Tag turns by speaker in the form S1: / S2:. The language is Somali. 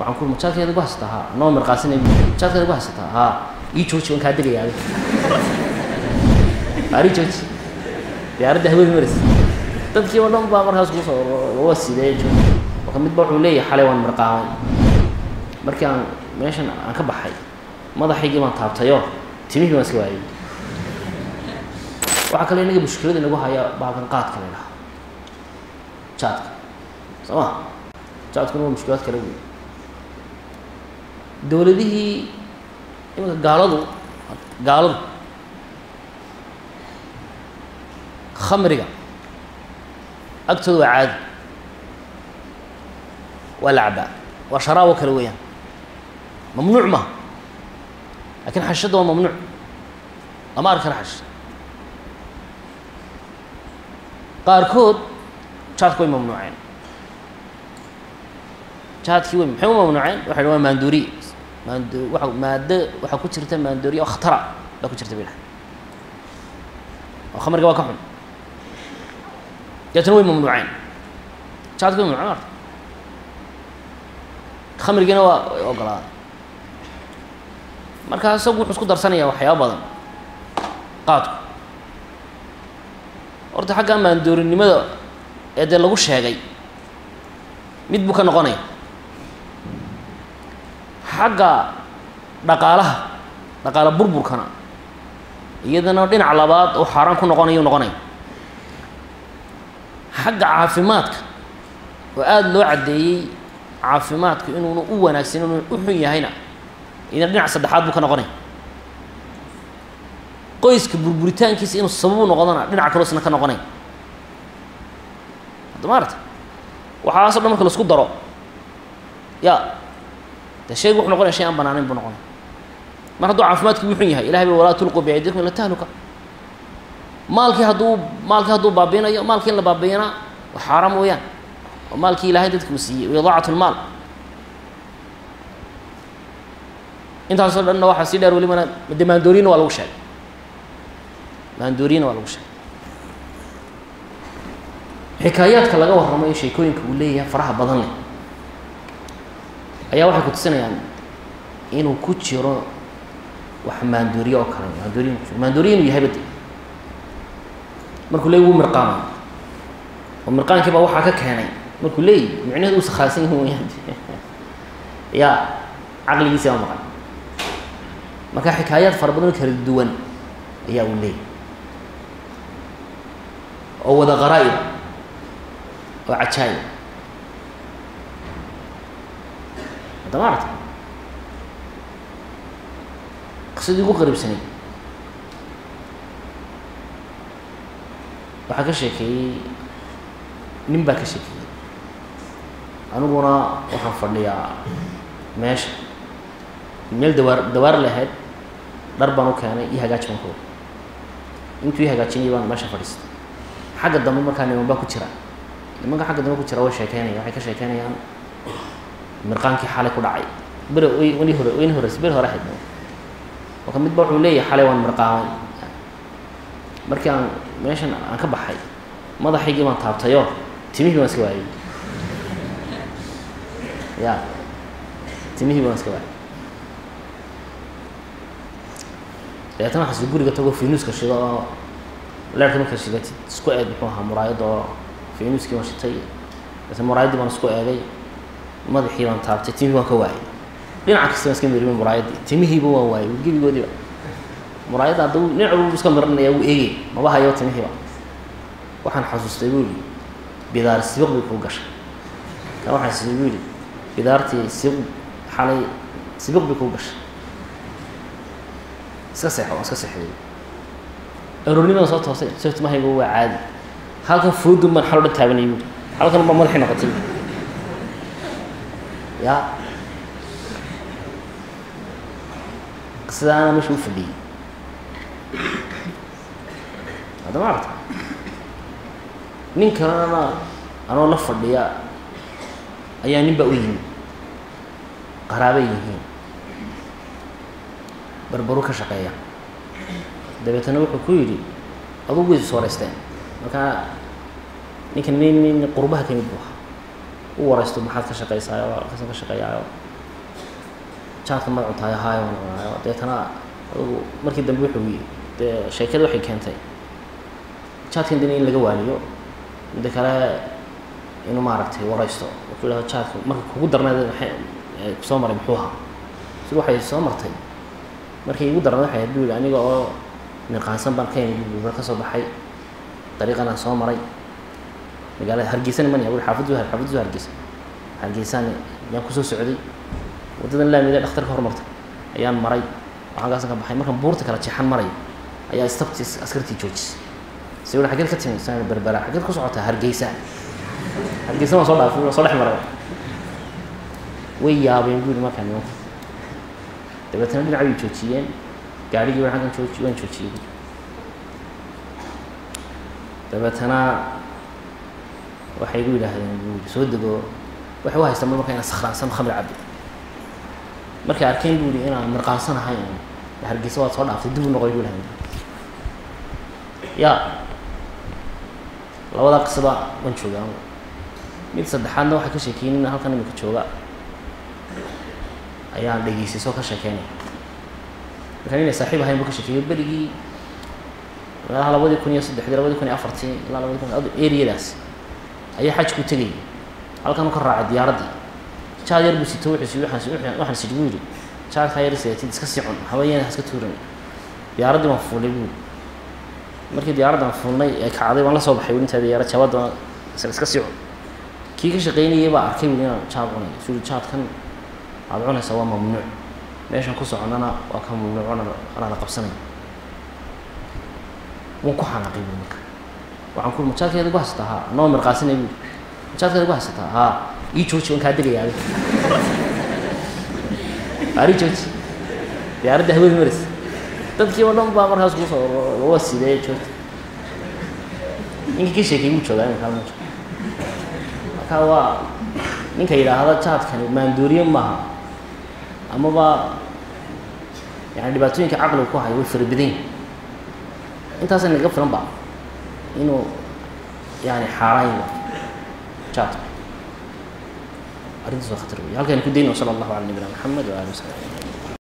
S1: waxaan ku majaadkeeda ku haystaa noo marqaasin majaadkeeda ku haystaa ii jooji waan ka degaya ari jooji diyaaradda hawada maris dadkii oo dhan baa markaas ku soo loo siday oo kamid baa wuxuu leeyahay xalay waan marqaamay markii aan meeshan aan ka baxay madaxaygii baan taabtayo timihii waan iska waayay waxa kale inaga mushkilada inagu haya baaban qaadka leeyahay jaadka sama jaadku waa mushkilad kale weyn dawladihii imika gaaladu khamriga agtooda waa caadi waa la cabaa waa sharaabo kale weeyaan mamnuuc maaha laakiin xashada waa mamnuuc lama arkana xash qaarkood jaadka way mamnuuceen jaadkii way maxay u mamnuuceen waxay waa maanduuri maaddo waxaa ku jirta maanduuri oo khatara baa ku jirta bilaha oo khamriga waa ka xun jaadkana way mamnuuceen jaadka way mamnuuceen marka khamrigina waa ogolaaday markaa isagu wuxuu isku darsanayaa waxyaaba badan qaadku horta xagga maandoorinimada ee dee lagu sheegay mid buu ka noqonaya xagga dhaqaala burburkana iyadana dhinac labaad oo xaaraan ku noqonayo noqonaya xagga caafimaadka oo aada loo caddeeyey caafimaadku inuuna u wanaagsan inuuna u xun yahayna iyadana dhinac saddexaad buu ka noqonaya qoyska burburitaankiisa inuu sababu noqdona dhinac kaloosna ka noqonaya hadda maarata waxaasoo dhan marka laisku daro ya de shaygu wuxuu noqonaya shay aan banaanayn buu noqonaya mar hadduu caafimaadkii u xun yahay ilahay ba walaa tulquu biaydikum ila tahluka maalkii hadduu baabiinayo maalkii in la baabiinaa waa xaaraam weeyaan oo maalkii ilaahay dadka uu siiyey idaacatu lmaal intaasoo dhanna waxaa sii dheer welibana de maandooriyina waa lagu sheegay maandooriyina waa lagu sheegay xikaayaadka laga warramayo sheekooyinka uu leeyahay faraha badan leh ayaa waxay ku tusinayaan inuu ku jiro wax maandooriye oo kale maandooriye inuu yahay bade markuu leeyahy wuu mirqaamay oo mirqaankii baa waxaa ka keenay markuu leeyahy micnaheedu uu sakhaasan yahay wayaan ya caqligiisi baa maqan marka xikaayaad fara badan oo kala duwan ayaa uu leeyahy oo wada qaraa'ib oo cajaayib hadda maarata qisadii ugu qariibsanay waxaa ka sheekeeyey nin baa ka sheekeeyey aniguna waxaan fadhiyaa meesha meel dawaar lahayd dhar baan u keenay iyo hagaaj baan ku intuu ii hagaajinayay baan meesha fadhiistay xagga dambe markaa niman baa ku jira nimanka xagga dambe ku jira way sheekeynaya waxay ka sheekeynayaan mirqaankii xalay ku dhacay wayna hore ahayd oo kamid ba wuxuu leeyahay xalay waan mirqaamay markii aan meeshan aan ka baxay madaxaygii baan taabtayo timihii baan iska waayay ya timihii baan iska waayay deetana waxaa guriga tago finuuska shido oo leerka markaa shidatid isku eeg muxuu ahaa muraayadda oo finuuskii baan shitay deetana muraayaddii baan isku eegay madaxii baan taabtay timihii baan ka waayay dhinaca kasta baan iska mirmay muraayaddii timihiiba waan waayay gebigoodiiba muraayadda hadduu dhinac walba iska miranaya wuu eegay maba hayo timihiiba waxaan xasuustay buu yidhi bidaar sibiq bay kuu gashay kan waxaan sidii buu yidhi bidaartii xalay sibiq bay kuu gashay iska seexo waan iska seexday aroornimadan soo toosay soo timahayga waa caadi halkan foodun baan xalo dhan taabanayay buu halkan baa madaxii noqotay ya sidaana meesha u fadhiyey hadda ma aragta nin kalena anoo la fadhiya ayaa nin baa u yimi qaraabay yihiin barbaru ka shaqeeya dabeetana wuxuu ku yidhi adugu way iswareysteen markaa ninkan nin qurbaha ka mid buu ahaa u wareysto maxaad ka shaqeysaayo kasan ka shaqeeyaayo jaadka ma cuntahay haayo deetana markii dambe wuxuu yidhi dee sheekada waxay keentay jaadkan dina in laga waaliyo midda kale inuu maaragtay waraysto wuxuu yidhahda jaadka marka kugu darneed waxay kusoo maray muxuu ahaa sid waxay soo martay markii igu darneed waxay hadduu yidhi aniga oo mirqaansan baan ka yimid buuba ka soo baxay dariiqan aan soo maray magaalada hargeysana man yahay xaafaddu hargeysaan yaan kusoo socday waddadan laamida dhakhtarka hormartay ayaan maray waxaan ka baxay markaan buurta kala jeexan maray ayaa istabti askartii joojisay si wada xageed ka timid saan berbera xageed ku socotaa hargeysa waan soo dhaafay waan soo dhex maray way yaabeen guud markaan nimanka dabeetana dhinaca way joojiyeen gaarigii waan joojiyey dabeetana waxay igu yidhaahdeen buuri soo dego waxay u haystaan marka inaan sakhraansan khamri cabbi markay arkeen buuri inaan mirqaansanahay hargeysa waad soo dhaaftay dib u noqoy buu lahayn yaa labadaa qisaba waan joogaa mid saddexaadna waxay ka sheekeynina halkan imika jooga ayaan dhegeystay soo ka sheekeynaya markaan inay saaxiib ahayn buu ka sheekeeyo berigii meelaha 2003 2004 ilaa 2000 eriyadaas ayaa xaj ku tegay halkan uu ka raacay diyaaraddii jaad yar buu sito waxaan siduu yidhi jaadka yar seetid iska sii cun haweeneyna iska tuuran diyaaraddii waan fuulay buu markii diyaaraddan fuulnay ay kacday waan la soo baxay inta diyaarad jabada iska sii cun kii ka shaqeynayay baa arkay inaan jaad cunay suu jaadkan aad cunaysa waa mamnuuc meeshan ku soconana waa ka mamnuuc ana la qabsanay wuu ku xanaaqay marka waxaan ku majaadkeeda ugu haystaa haa noo mirqaasanay buu majaadkeeda ugu haysataa haa ii jooji waan kaa degayaa ari jooji diyaaradda hawada maraysa dadkii oo dhan baa markaas ku soo waa sidee joogta ninkii ka sheekay wuu joogaa iminka halmuuja marka waa ninka yidhaahda jaadkani maandooriye maaha amaba yani dhibaatooyinka caqliga ku hayo way fara badan yihin intaasa naga filan ba inuu yani xaaraan yahay jaadku arrintaas waa khatar wey halkaan ku dayno sala allahu cala nabiyina maxamed wa alihi wasaxbi